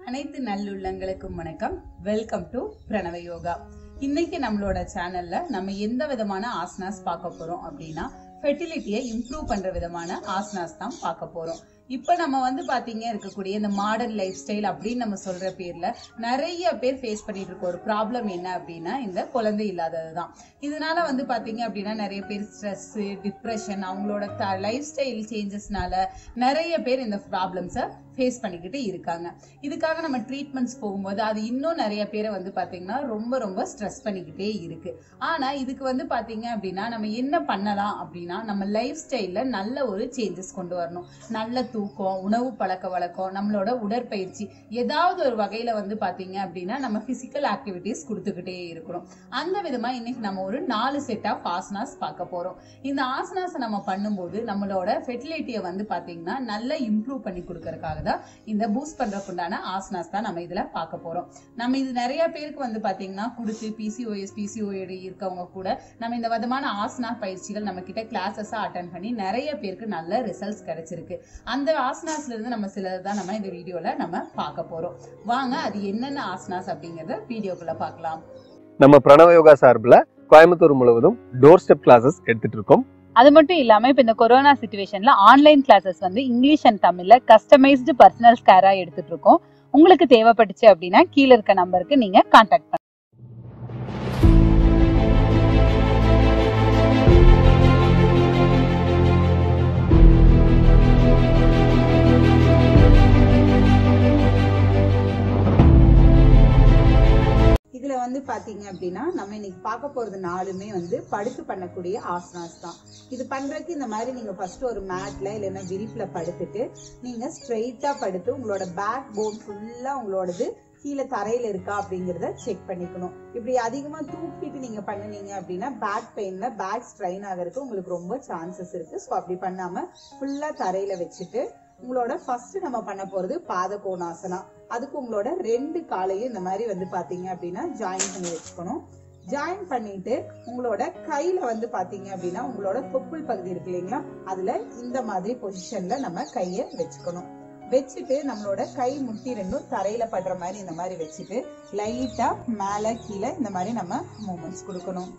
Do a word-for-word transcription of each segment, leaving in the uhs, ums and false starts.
அனைத்து நல்லுள்ளங்களுக்கும் வணக்கம். Welcome to பிரணவ யோகா. இன்னைக்கு நம்மளோட சேனல்ல நம்ம எந்த விதமான ஆசனாஸ் பார்க்க போறோம் அப்படின்னா ஃபெர்டிலிட்டியை இம்ப்ரூவ் பண்ற விதமான ஆசனாஸ் தான் பார்க்க போறோம். இப்ப நம்ம வந்து பாத்தீங்க இருக்கக்கூடிய இந்த மாடர்ன் லைஃப் ஸ்டைல் அப்படின்னு நம்ம சொல்ற பேர்ல நிறைய பேர் ஃபேஸ் பண்ணிட்டு இருக்க ஒரு ப்ராப்ளம் என்ன அப்படின்னா இந்த குழந்தை இல்லாததுதான். இதனால வந்து பாத்தீங்க அப்படின்னா நிறைய பேர் ஸ்ட்ரெஸ், டிப்ரெஷன், அவங்களோட லைஃப் ஸ்டைல் சேஞ்சஸ்னால நிறைய பேர் இந்த ப்ராப்ளம்ஸை ஃபேஸ் பண்ணிக்கிட்டு இருக்காங்க. இதுக்காக நம்ம ட்ரீட்மெண்ட்ஸ் போகும்போது அது இன்னும் நிறைய பேரை வந்து பாத்தீங்கன்னா ரொம்ப ரொம்ப ஸ்ட்ரெஸ் பண்ணிக்கிட்டே இருக்கு. ஆனா இதுக்கு வந்து பாத்தீங்க அப்படின்னா நம்ம என்ன பண்ணலாம் அப்படின்னா நம்ம லைஃப் ஸ்டைல்ல நல்ல ஒரு சேஞ்சஸ் கொண்டு வரணும். நல்ல தூக்கம், உணவு பழக்க வழக்கம், நம்மளோட உடற்பயிற்சி ஏதாவது ஒரு வகையில வந்து பாத்தீங்க அப்படின்னா நம்ம பிசிக்கல் ஆக்டிவிட்டிஸ் கொடுத்துக்கிட்டே இருக்கணும். அந்த விதமா இன்னைக்கு நம்ம ஒரு நாலு செட் ஆஃப் ஆசனாஸ் பார்க்க போறோம். இந்த ஆசனாஸ் நம்ம பண்ணும்போது நம்மளோட ஃபெர்டிலிட்டியை வந்து பாத்தீங்கன்னா நல்லா இம்ப்ரூவ் பண்ணி கொடுக்கறதுக்காக தான் இந்த பூஸ்ட் பண்றதுக்குண்டான ஆசனாஸ் தான் நம்ம இதுல பார்க்க போறோம். நம்ம இது நிறைய பேருக்கு வந்து பாத்தீங்கன்னா கொடுத்து பிசிஓஎஸ் பிசிஓடி இருக்கவங்க கூட நம்ம இந்த விதமான ஆசனா பயிற்சிகள் நம்ம கிட்ட கிளாஸஸ் அட்டென்ட் பண்ணி நிறைய பேருக்கு நல்ல ரிசல்ட்ஸ் கிடைச்சிருக்கு. அந்த ஆசனாஸ்ல இருந்து நம்ம சிலது தான் நம்ம இந்த வீடியோல நம்ம பார்க்க போறோம். வாங்க அது என்னென்ன ஆசனாஸ் அப்படிங்கறத வீடியோக்குள்ள பார்க்கலாம். நம்ம பிரணவ யோகா சார்பில் கோயம்புத்தூர் முழுவதும் டோர் ஸ்டெப் கிளாஸஸ் எடுத்துட்டு இருக்கோம். அது மட்டும் இல்லாம இப்ப இந்த கொரோனா சிச்சுவேஷன்ல ஆன்லைன் கிளாஸஸ் வந்து இங்கிலீஷ் அண்ட் தமிழ்ல கஸ்டமைஸ்டு பர்சனல் கேரா எடுத்துட்டு இருக்கோம். உங்களுக்கு தேவைப்பட்டுச்சு அப்படின்னா கீழே இருக்க நம்பருக்கு நீங்க கான்டாக்ட் பண்ணுங்க. இதுல வந்து பாத்தீங்க அப்படின்னா நம்ம இன்னைக்கு பார்க்க போறது நாலுமே வந்து படுத்து பண்ணக்கூடிய ஆசனாஸ் தான். இது பண்றதுக்கு இந்த மாதிரி நீங்க ஃபர்ஸ்ட் ஒரு மேட்ல இல்லைன்னா விரிப்புல படுத்துட்டு நீங்க ஸ்ட்ரெயிட்டா படுத்து உங்களோட பேக் போன் ஃபுல்லா உங்களோடது கீழே தரையில இருக்கா அப்படிங்கறத செக் பண்ணிக்கணும். இப்படி அதிகமா தூக்கிட்டு நீங்க பண்ணுனீங்க அப்படின்னா பேக் பெயின்ல பேக் ஸ்ட்ரெயின் ஆகிறதுக்கு உங்களுக்கு ரொம்ப சான்சஸ் இருக்கு. ஸோ அப்படி பண்ணாம ஃபுல்லா தரையில வச்சுட்டு உங்களோட ஃபர்ஸ்ட் நம்ம பண்ண போறது பாத கோணாசனா. அதுக்கு உங்களோட ரெண்டு காலையும் இந்த மாதிரி வந்து பாத்தீங்க அப்படின்னா ஜாயின் பண்ணி வச்சுக்கணும். ஜாயின் பண்ணிட்டு உங்களோட கையில வந்து பாத்தீங்க அப்படின்னா உங்களோட தொப்புள் பகுதி இருக்கு இல்லைங்களா, அதுல இந்த மாதிரி பொசிஷன்ல நம்ம கைய வச்சுக்கணும். வச்சுட்டு நம்மளோட கை முட்டி ரெண்டும் தரையில படுற மாதிரி இந்த மாதிரி வச்சுட்டு லைட்டா மேல கீழே இந்த மாதிரி நம்ம மூமெண்ட்ஸ் கொடுக்கணும்.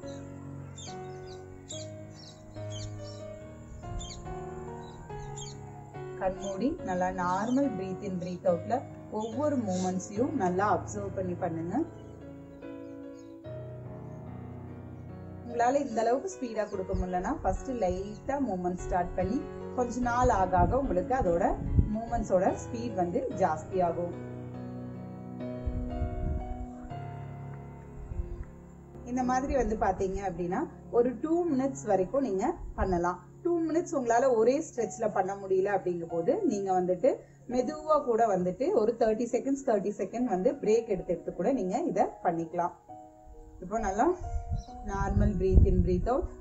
கண்மூடி நல்லா நார்மல் பிரீத் இன் பிரீத் அவுட்ல ஒவ்வொரு மூமெண்ட்ஸையும் நல்லா அப்சர்வ் பண்ணி பண்ணுங்க. உங்களால இந்த அளவுக்கு ஸ்பீடா கொடுக்க முடியலன்னா ஃபர்ஸ்ட் லைட்டா மூமெண்ட் ஸ்டார்ட் பண்ணி கொஞ்ச நாள் ஆக ஆக உங்களுக்கு அதோட மூமெண்ட்ஸோட ஸ்பீட் வந்து ஜாஸ்தி ஆகும். இந்த மாதிரி வந்து பாத்தீங்க அப்படின்னா ஒரு டூ மினிட்ஸ் வரைக்கும் நீங்க பண்ணலாம். டூ மினிட்ஸ் உங்களால ஒரே ஸ்ட்ரெச்ல பண்ண முடியல அப்படிங்கும் போது நீங்க வந்துட்டு மெதுவா கூட வந்துட்டு ஒரு தேர்ட்டி செகண்ட்ஸ் தேர்ட்டி செகண்ட் வந்து பிரேக் எடுத்து எடுத்து கூட நீங்க இத பண்ணிக்கலாம். இப்போ நல்லா normal breathe in breathe out.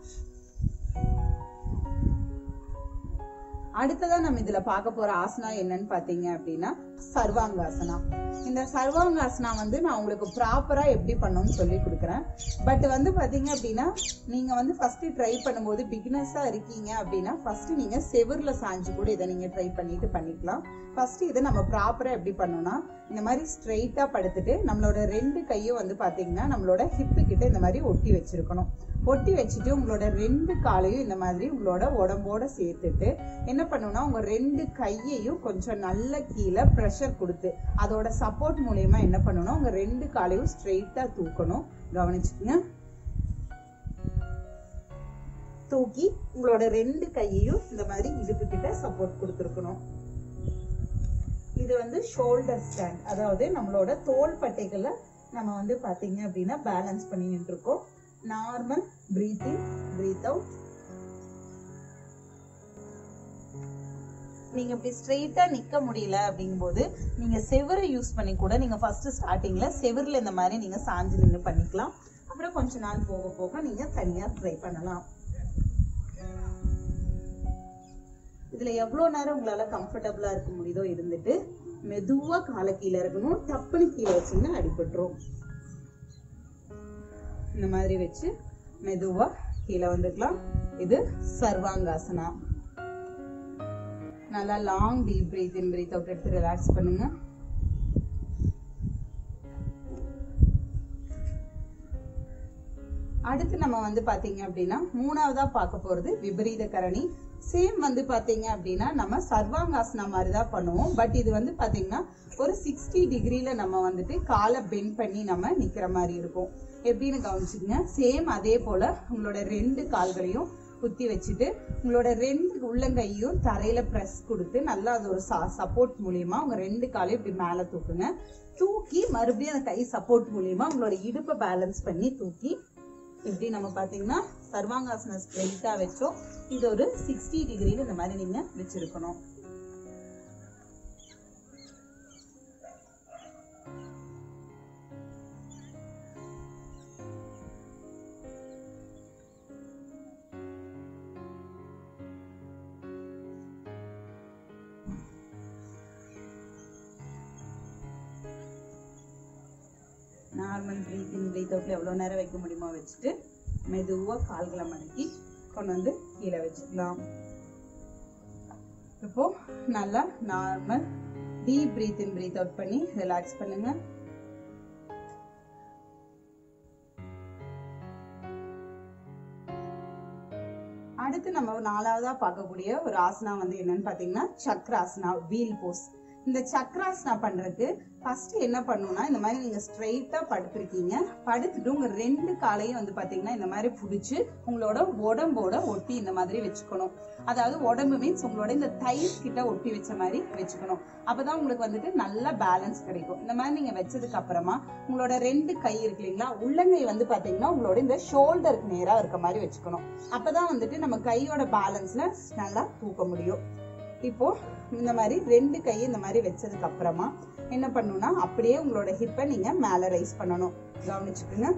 அடுத்ததா நம்ம இதுல பார்க்க போற ஆசனா என்னன்னு பாத்தீங்க அப்படின்னா சர்வாங்காசனா. இந்த சர்வாங்காசனா வந்து நான் உங்களுக்கு ப்ராப்பரா எப்படி பண்ணணும்னு சொல்லி கொடுக்குறேன். பட் வந்து பாத்தீங்க அப்படின்னா நீங்க வந்து ஃபர்ஸ்ட் ட்ரை பண்ணும்போது பிகினர்ஸா இருக்கீங்க அப்படின்னா ஃபர்ஸ்ட் நீங்க செவுர்ல சாஞ்சு கூட இதை நீங்க ட்ரை பண்ணிட்டு பண்ணிக்கலாம். ஃபர்ஸ்ட் இதை நம்ம ப்ராப்பரா எப்படி பண்ணோம்னா இந்த மாதிரி ஸ்ட்ரெயிட்டா படுத்துட்டு நம்மளோட ரெண்டு கையும் வந்து பாத்தீங்கன்னா நம்மளோட ஹிப்பு கிட்ட இந்த மாதிரி ஒட்டி வச்சிருக்கணும். ஒட்டி வச்சுட்டு உங்களோட ரெண்டு காலையும் இந்த மாதிரி உங்களோட உடம்போட சேர்த்துட்டு என்ன பண்ணணும்னா உங்க ரெண்டு கையையும் கொஞ்சம் நல்ல கீழே ப்ரெஷர் கொடுத்து அதோட சப்போர்ட் மூலியமா என்ன பண்ணணும் உங்க ரெண்டு காலையும் ஸ்ட்ரெயிட்டா தூக்கணும். கவனிச்சுக்கங்க. தூக்கி உங்களோட ரெண்டு கையையும் இந்த மாதிரி இடுப்பு கிட்ட சப்போர்ட் கொடுத்துருக்கணும். இது வந்து ஷோல்டர் ஸ்டாண்ட், அதாவது நம்மளோட தோள் பட்டைகளை நம்ம வந்து பாத்தீங்க அப்படின்னா பேலன்ஸ் பண்ணிட்டு இருக்கோம். Normal breathe in breathe out. நீங்க இப்படி ஸ்ட்ரெயிட்டா நிக்க முடியல அப்படிங்கும் போது நீங்க செவரை யூஸ் பண்ணி கூட நீங்க ஃபர்ஸ்ட் ஸ்டார்டிங்ல செவர்ல இந்த மாதிரி நீங்க சாஞ்சு நின்று பண்ணிக்கலாம். அப்புறம் கொஞ்ச நாள் போக போக நீங்க தனியா ட்ரை பண்ணலாம். இதுல எவ்வளவு நேரம் உங்களால கம்ஃபர்டபுளா இருக்க முடியுதோ இருந்துட்டு மெதுவா காலை கீழே இருக்கணும். டப்புன்னு கீழே வச்சீங்கன்னா அடிபட்டுரும். இந்த மாதிரி வச்சு மெதுவா கீழே வந்துக்கலாம். இது சர்வாங்காசனா. நல்லா long deep breathe in breathe out எடுத்து ரிலாக்ஸ் பண்ணுங்க. அடுத்து நம்ம வந்து பாத்தீங்க அப்படின்னா மூணாவதா பார்க்க போறது விபரீத கரணி. சேம் வந்து பாத்தீங்க அப்படின்னா நம்ம சர்வாங்காசனா மாதிரி தான் பண்ணுவோம். பட் இது வந்து பாத்தீங்கன்னா ஒரு சிக்ஸ்டி டிகிரில நம்ம வந்துட்டு காலை பெண்ட் பண்ணி நம்ம நிக்கிற மாதிரி இருக்கும். எப்படின்னு கவனிச்சுக்கங்க. சேம் அதே போல உங்களோட ரெண்டு கால்களையும் குத்தி வச்சுட்டு உங்களோட ரெண்டு உள்ளங்கையும் தரையில பிரஸ் கொடுத்து நல்லா அது ஒரு சப்போர்ட் மூலியமா உங்க ரெண்டு காலையும் இப்படி மேல தூக்குங்க. தூக்கி மறுபடியும் அந்த கை சப்போர்ட் மூலியமா உங்களோட இடுப்பை பேலன்ஸ் பண்ணி தூக்கி இப்படி நம்ம பாத்தீங்கன்னா சர்வாங்காசன ஸ்ட்ரெயிட்டா வச்சோம். இது ஒரு சிக்ஸ்டி டிகிரில இந்த மாதிரி நீங்க வச்சிருக்கணும். நார்மல் பிரீத் இன் பிரீத் அவுட்ல எவ்வளவு நேரம் வைக்க முடியுமோ வச்சுட்டு மெதுவா கால்களை மடக்கி கொண்டு வந்து கீழே வச்சுக்கலாம். இப்போ நல்லா normal deep breathe in breathe out பண்ணி ரிலாக்ஸ் பண்ணுங்க. அடுத்து நம்ம நாலாவதா பார்க்கக்கூடிய ஒரு ஆசனா வந்து என்னன்னு பாத்தீங்கன்னா சக்ராசனா, வீல் போஸ். இந்த சக்ராசனா பண்றதுக்கு ஃபர்ஸ்ட் என்ன பண்ணணும்னா இந்த மாதிரி நீங்க ஸ்ட்ரெயிட்டா படுத்திருக்கீங்க. படுத்துட்டு உங்க ரெண்டு காலையும் வந்து பாத்தீங்கன்னா இந்த மாதிரி புடிச்சு உங்களோட உடம்போட ஒட்டி இந்த மாதிரி வச்சுக்கணும். அதாவது உடம்பு மீன்ஸ் உங்களோட இந்த தைஸ் கிட்ட ஒட்டி வச்ச மாதிரி வச்சுக்கணும். அப்பதான் உங்களுக்கு வந்துட்டு நல்ல பேலன்ஸ் கிடைக்கும். இந்த மாதிரி நீங்க வச்சதுக்கு அப்புறமா உங்களோட ரெண்டு கை இருக்கு இல்லைங்களா, உள்ளங்கை வந்து பாத்தீங்கன்னா உங்களோட இந்த ஷோல்டருக்கு நேரா இருக்க மாதிரி வச்சுக்கணும். அப்பதான் வந்துட்டு நம்ம கையோட பேலன்ஸ்ல நல்லா தூக்க முடியும். இப்போ இந்த மாதிரி ரெண்டு கை இந்த மாதிரி வச்சதுக்கு அப்புறமா என்ன பண்ணணும்னா அப்படியே உங்களோட ஹிப்பை நீங்க மேல ரைஸ் பண்ணணும். கவனிச்சுக்குங்க.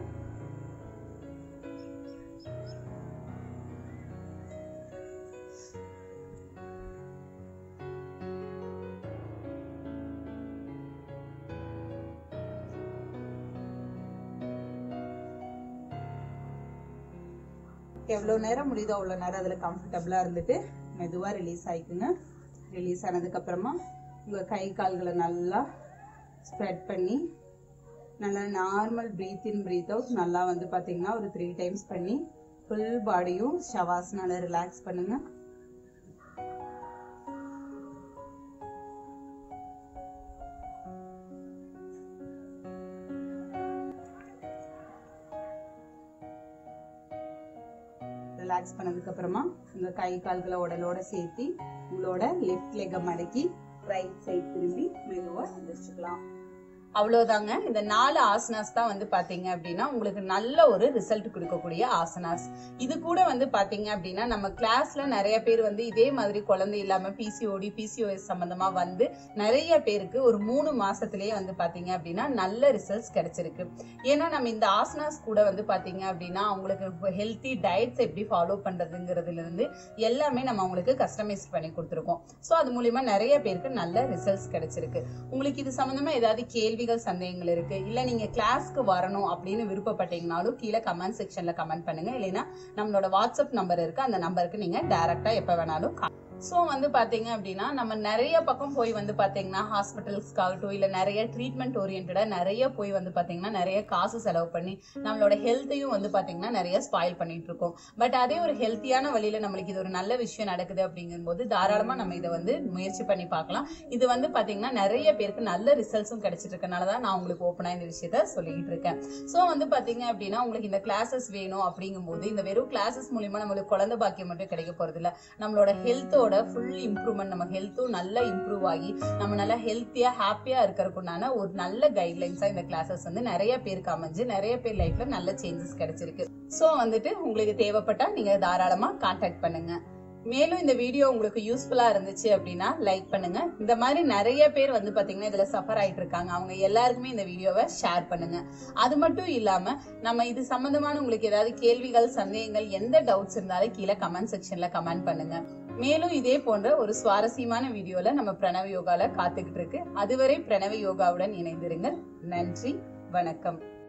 எவ்வளவு நேரம் முடியுதோ அவ்வளவு நேரம் அதுல கம்ஃபர்டபுளா இருந்துட்டு மெதுவா ரிலீஸ் ஆயிக்குங்க. ரிலீஸ் ஆனதுக்கு அப்புறமா உங்க கை கால்களை நல்லா ஸ்ப்ரெட் பண்ணி நல்லா normal breathe in breathe out நல்லா வந்து பாத்தீங்கன்னா ஒரு த்ரீ டைம்ஸ் பண்ணி ஃபுல் பாடியும் ஷவாசனால ரிலாக்ஸ் பண்ணுங்க. ரிலாக்ஸ் பண்ணதுக்கு அப்புறமா உங்க கை கால்களை உடலோட சேர்த்து உங்களோட லெஃப்ட் லெக்க மடக்கி ரைட் சைட் திரும்பி மெதுவா எந்திரிச்சுக்கலாம். அவ்வளவுதாங்க. இந்த நாலு ஆசனாஸ் தான் வந்து பாத்தீங்க அப்படின்னா உங்களுக்கு நல்ல ஒரு ரிசல்ட் கொடுக்கக்கூடிய ஆசனாஸ். இது கூட வந்து பாத்தீங்க அப்படின்னா நம்ம கிளாஸ்ல நிறைய பேர் வந்து இதே மாதிரி குழந்தை இல்லாம பிசிஓடி பிசிஓஎஸ் சம்பந்தமா வந்து நிறைய பேருக்கு ஒரு மூணு மாசத்திலேயே வந்து பாத்தீங்க அப்படின்னா நல்ல ரிசல்ட்ஸ் கிடைச்சிருக்கு. ஏன்னா நம்ம இந்த ஆசனாஸ் கூட வந்து பாத்தீங்க அப்படின்னா அவங்களுக்கு ஹெல்த்தி டயட்ஸ் எப்படி ஃபாலோ பண்றதுங்கிறதுல இருந்து எல்லாமே நம்ம அவங்களுக்கு கஸ்டமைஸ் பண்ணி கொடுத்துருக்கோம். சோ அது மூலியமா நிறைய பேருக்கு நல்ல ரிசல்ட்ஸ் கிடைச்சிருக்கு. உங்களுக்கு இது சம்பந்தமா ஏதாவது கேள்வி சந்தேகங்கள் இருக்கு, இல்ல நீங்க கிளாஸ்க்கு வரணும் அப்படின்னு விருப்பப்பட்டீங்கனாலும் கீழே கமெண்ட் செக்ஷன்ல கமெண்ட் பண்ணுங்க. இல்லைன்னா நம்மளோட வாட்ஸ்அப் நம்பர் இருக்கு, அந்த நம்பருக்கு நீங்க டைரக்டா எப்ப வேணாலும். சோ வந்து பாத்தீங்க அப்படின்னா நம்ம நிறைய பக்கம் போய் வந்து பாத்தீங்கன்னா ஹாஸ்பிட்டல்ஸ்க்காகட்டும் இல்ல நிறைய ட்ரீட்மெண்ட் ஓரியன்டா நிறைய போய் வந்து பாத்தீங்கன்னா நிறைய காசு செலவு பண்ணி நம்மளோட ஹெல்த்தையும் வந்து பாத்தீங்கன்னா நிறைய ஸ்பாயில் பண்ணிட்டு இருக்கோம். பட் அதே ஒரு ஹெல்த்தியான வழியில நம்மளுக்கு இது ஒரு நல்ல விஷயம் நடக்குது அப்படிங்கும் போது தாராளமா நம்ம இதை வந்து முயற்சி பண்ணி பார்க்கலாம். இது வந்து பாத்தீங்கன்னா நிறைய பேருக்கு நல்ல ரிசல்ட்ஸும் கிடைச்சிட்டு இருக்கனாலதான் நான் உங்களுக்கு ஓப்பனா இந்த விஷயத்த சொல்லிட்டு இருக்கேன். சோ வந்து பாத்தீங்க அப்படின்னா உங்களுக்கு இந்த கிளாஸஸ் வேணும் அப்படிங்கும் போது இந்த வெறும் கிளாஸஸ் மூலியமா நம்மளுக்கு குழந்தை பாக்கியம் மட்டும் கிடைக்க போறது இல்ல, நம்மளோட ஹெல்த்தோட ஃபுல் இம்ப்ரூவ்மெண்ட், நம்ம ஹெல்த்தும் நல்லா இம்ப்ரூவ் ஆகி நம்ம நல்லா ஹெல்த்தியா ஹாப்பியா இருக்கிறதுக்குண்டான ஒரு நல்ல கைட்லைன்ஸா இந்த கிளாஸஸ் வந்து நிறைய பேருக்கு அமைஞ்சு நிறைய பேர் லைஃப்ல நல்ல சேஞ்சஸ் கிடைச்சிருக்கு. சோ வந்துட்டு உங்களுக்கு தேவைப்பட்டா நீங்க தாராளமா கான்டாக்ட் பண்ணுங்க. மேலும் இந்த வீடியோ உங்களுக்கு யூஸ்ஃபுல்லா இருந்துச்சு அப்படின்னா லைக் பண்ணுங்க. இந்த மாதிரி நிறைய பேர் வந்து பாத்தீங்கன்னா இதுல சஃபர் ஆயிட்டு இருக்காங்க, அவங்க எல்லாருக்குமே இந்த வீடியோவை ஷேர் பண்ணுங்க. அது மட்டும் இல்லாம நம்ம இது சம்பந்தமான உங்களுக்கு ஏதாவது கேள்விகள் சந்தேகங்கள் எந்த டவுட்ஸ் இருந்தாலும் கீழே கமெண்ட் செக்ஷன்ல கமெண்ட் பண்ணுங்க. மேலும் இதே போன்ற ஒரு சுவாரஸ்யமான வீடியோல நம்ம பிரணவ யோகால காத்துக்கிட்டு இருக்கு. அதுவரை பிரணவ யோகாவுடன் இணைந்திருங்கள். நன்றி, வணக்கம்.